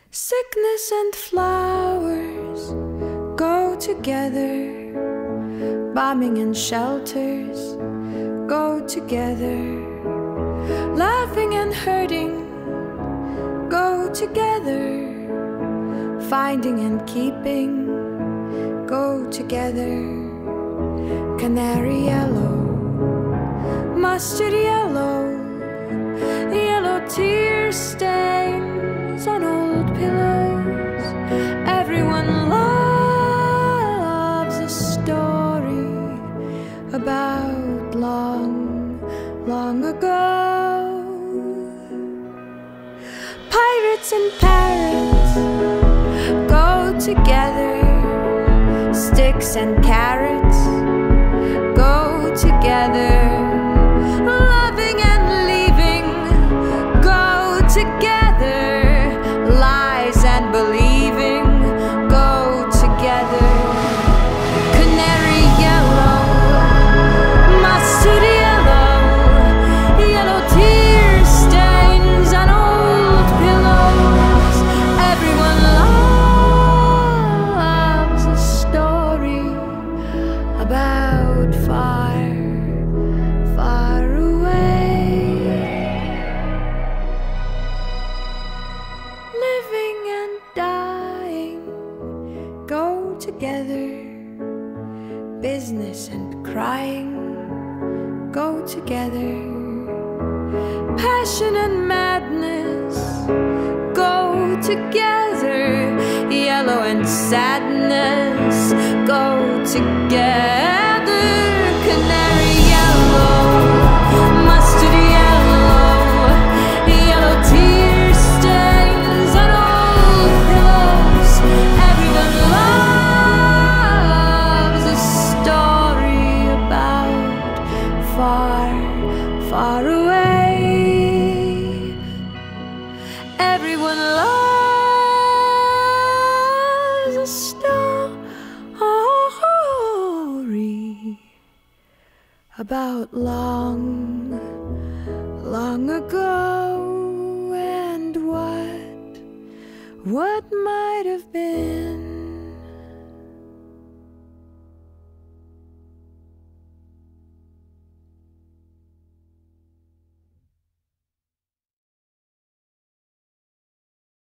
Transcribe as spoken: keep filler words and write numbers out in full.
Sickness and flowers go together. Bombing and shelters go together. Laughing and hurting go together. Finding and keeping go together. Canary yellow, mustard yellow, yellow tear stains on old pillows. Everyone loves a story about long, long ago. Pirates and parrots go together. Sticks and carrots go together. Loving and leaving go together. Lies and believing go together. Canary yellow, mustard yellow, yellow tear stains on old pillows. Everyone loves a story about fire, far away. Living and dying go together. Business and crying go together. Passion and madness go together. Yellow and sadness go together. Canary yellow, mustard yellow, yellow tear stains on old pillows. Everyone loves a story about far, far away. Everyone loves a story about long, long ago, and what, what might have been.